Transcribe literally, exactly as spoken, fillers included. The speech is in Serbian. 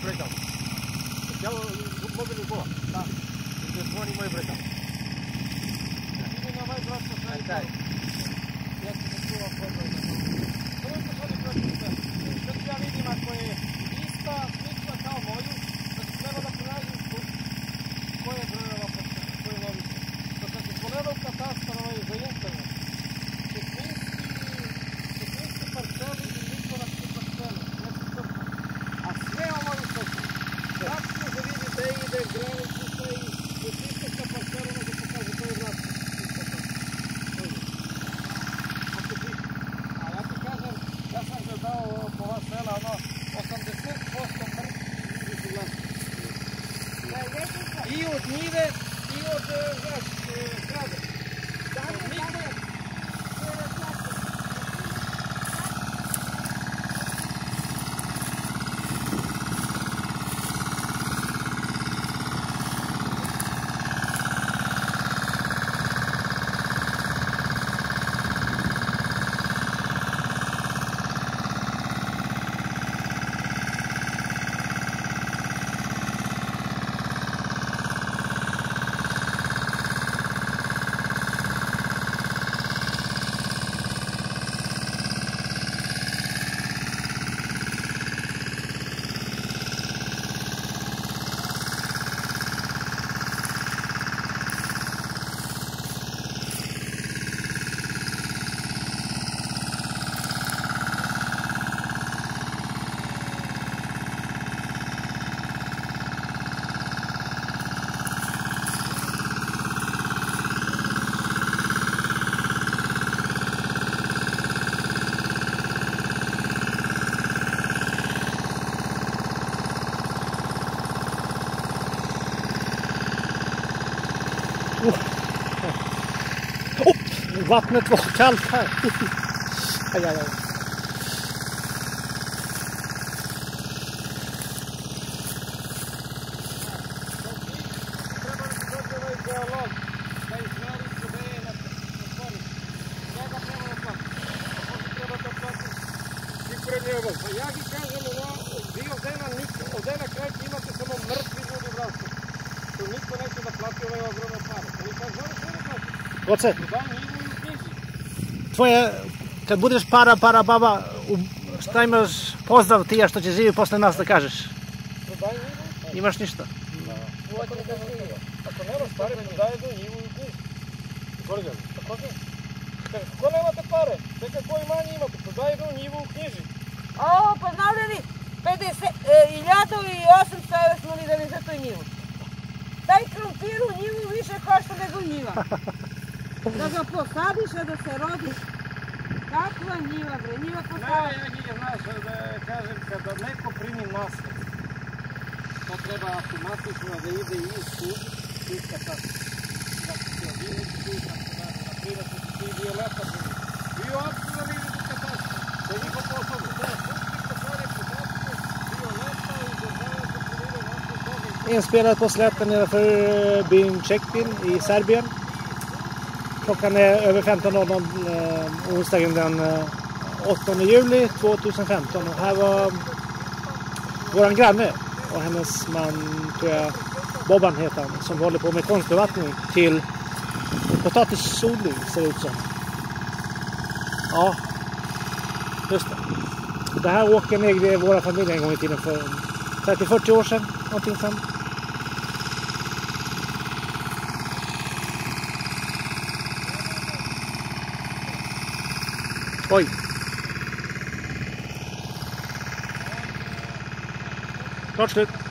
breakdown. Ja mobilni kola. Da. Gdje zvoni moj breakdown. Idi na moj brat po strani. Daj. Ja ću se čuvam podvojno. Prvo se šali protiv sve. Što ću ja vidim ako je ista, slična kao moju, da se treba da pronađem koje brojeva po koje lovice. Što kad se pogledao katastar ovaj za internet, Čepinski parceli i Nikovački parceli. A sve ovo je to. Tačno se vidi da ide granica i Čepinska parcela može pokaže to je vlasnik. A ja ti kažem, ja sam gledao po ova sela, ono, osamdeset posto mrtvih su vlasnici. I od njive, i od, znaš, zgrade. Oh. Oh, vattnet var kallt här. Aj, aj, aj. Ja gi kažem, vi od ena krajka imate samo mrtvi ljudi u Vrancu. To niko neće da plati ovaj ogromne pare. Ali sad žele sve da plati. Oce, Daj njivu i u knjizi. tvoje, kad budeš para, para, baba, šta imaš pozdrav tija što će živi posle nas da kažeš? Daj njivu. Imaš ništa? Ako nemaš pare, daj do njivu i u knjizi. Izvoli ga. Kako nemate pare? Čekaj, koji manje imate? Daj do njivu u knjiži. Ovo, pa znali li, hiljadu i osamsto evra smo videli za tu njivu. Taj krompir u njivu više košta nego njiva. Da ga posadiš, a da se rodiš. Kakva njiva, bre, njiva posadiš. Ja njega, znaš, da kažem, kada neko primi nasled, to treba automatično da ide iz sud, iz katastra. Da se ti odini sud, na primjer, da se ti violeta primi. Vi uopšte da vidite katastra, da je njihov posao. Inspelad på slätten nedanför byn Čepin i Serbien. Klockan är över femton noll noll eh, onsdagen den eh, åttonde juli tjugohundrafemton. Och här var våran granne och hennes man, tror jag, Bobban heter han, som håller på med konstbevattning till potatisodling, ser det ut som. Ja, just det. Det här åkern ägde våra familjer en gång i tiden för trettio till fyrtio år sedan, någonting sånt. Oj. Klart slut.